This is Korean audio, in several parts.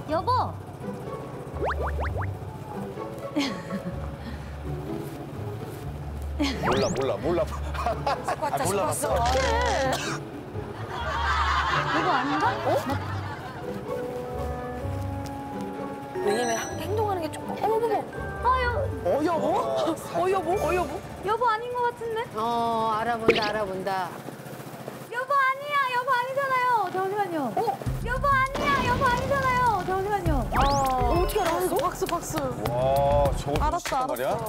여보. 몰라. 왔다 싶었어. 여보 아닌가? 왜냐면 행동하는 게 조금. 어머머머. 여보. 여보 아닌 것 같은데? 알아본다. 여보 아니야. 여보 아니잖아요. 잠시만요. 여보 아니야. 여보 아니잖아요. 잠시만요. 어떻게 알았어? 박수. 와, 저거 알았어. 말이야?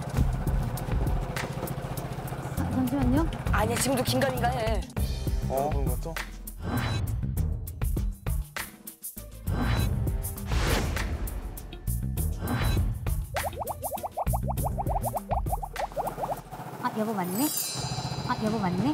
잠시만요. 아니야, 지금도 긴가민가해. 그런 것도? 여보 맞네? 여보 맞네?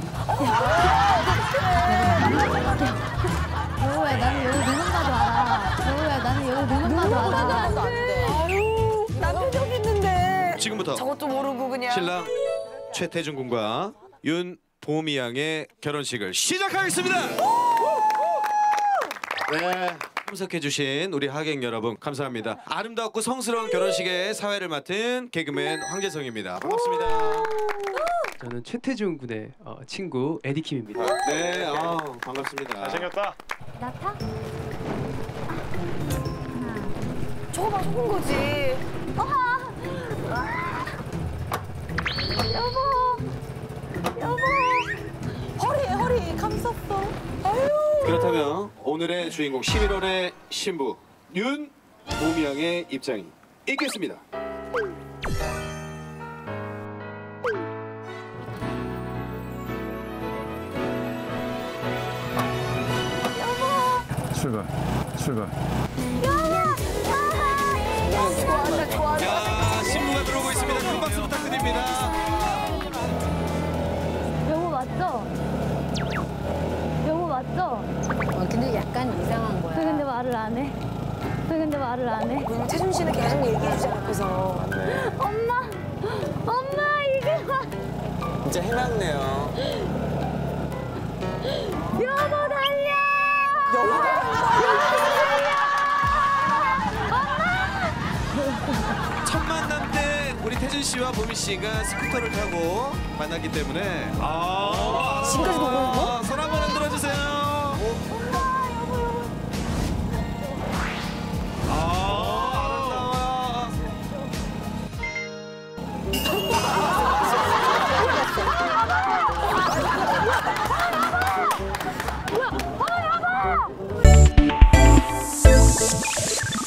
여보야 나는 여보 눈만 봐도 알아. 여보야 나는 여보 눈만 봐도 알아. 아유, 남편이 있는데. 지금부터 저것도 모르고 그냥. 신랑 최태준 군과 윤보미 양의 결혼식을 시작하겠습니다. 네, 참석해주신 우리 하객 여러분 감사합니다. 아름답고 성스러운 결혼식의 사회를 맡은 개그맨 황재성입니다. 반갑습니다. 저는 최태준 군의 친구 에디킴입니다. 네, 반갑습니다. 잘생겼다. 나타? 저거 봐, 속은 거지. 여보. 허리 감쌌어. 아유. 그렇다면 오늘의 주인공 11월의 신부 윤보미 양의 입장이 있겠습니다. 출발. 자, 신부가 들어오고 있습니다. 큰 박수 부탁드립니다. 여보 맞죠? 여보 맞죠? 근데 약간 이상한 거야. 왜 근데 말을 안 해? 왜냐면 태준 씨는 계속 얘기해주잖아, 앞에서. 엄마 이게 진짜 해맑네요. 여보 달려! 첫 만남 때 우리 태준 씨와 보미 씨가 스쿠터를 타고 만났기 때문에 지금까지 보고 있는 거? 손 한번 흔들어 주세요. 아름다워.